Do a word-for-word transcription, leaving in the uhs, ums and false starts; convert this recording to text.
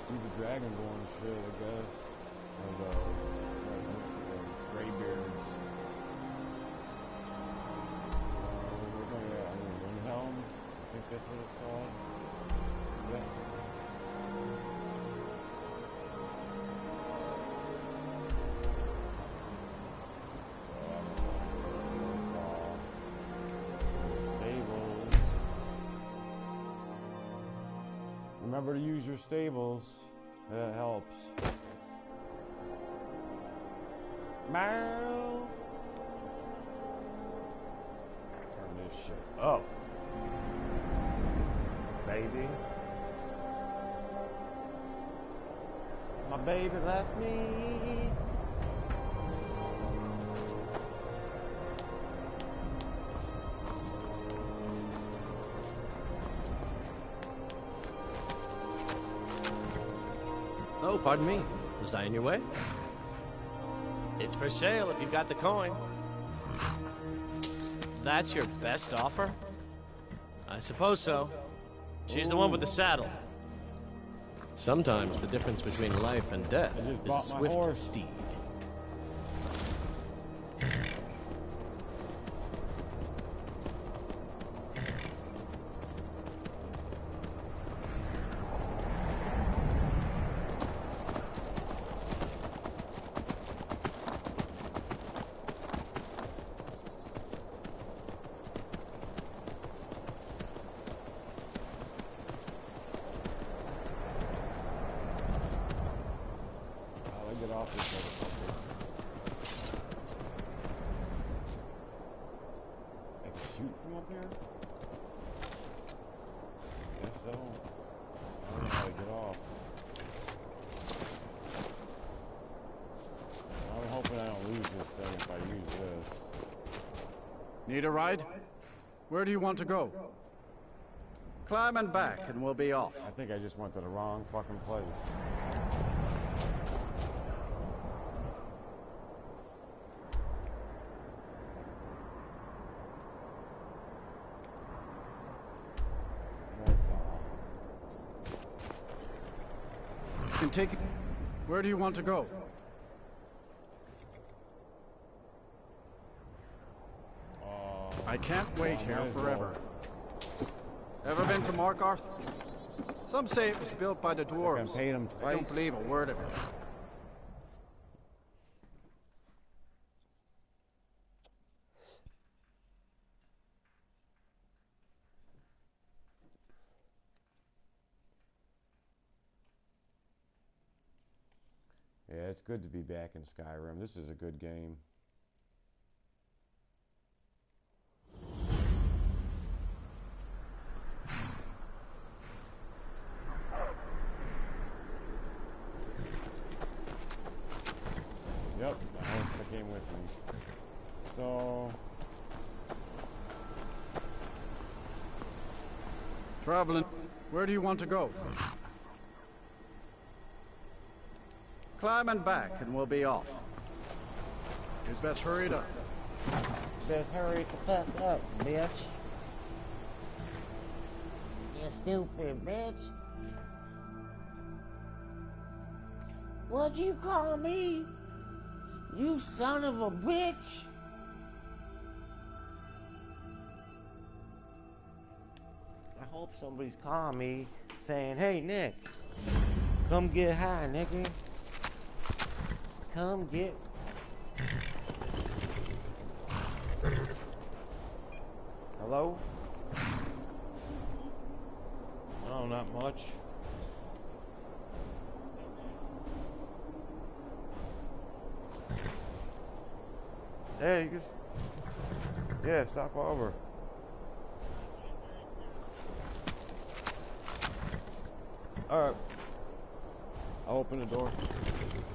keep the dragonborn shit, I guess. Or the, the, the graybeards. Uh, we're going to, I mean, Windhelm? I think that's what it's called. Yeah. Remember to use your stables. That helps. Meow. Turn this shit up. Baby. My baby left me. Oh, pardon me. Was I in your way? It's for sale if you've got the coin. That's your best offer? I suppose so. She's the one with the saddle. Sometimes the difference between life and death is a swift steed. Need a ride? Where do you want to go? Climb and back and we'll be off. I think I just went to the wrong fucking place. You can take it. Where do you want to go? I can't wait here forever. Ever been to Markarth? Some say it was built by the dwarves. I paid them I don't believe a word of it. Yeah, it's good to be back in Skyrim. This is a good game. Yep, the horse that came with me. So... Traveling. Where do you want to go? Climb and back and we'll be off. Here's best hurry it up. Best hurry the fuck up, bitch. You stupid bitch. What'd you call me? You son of a bitch! I hope somebody's calling me saying, hey Nick, come get high, nigga. Come get... Hello? No, not much. Hey, you just, yeah, stop over. All right. I'll open the door.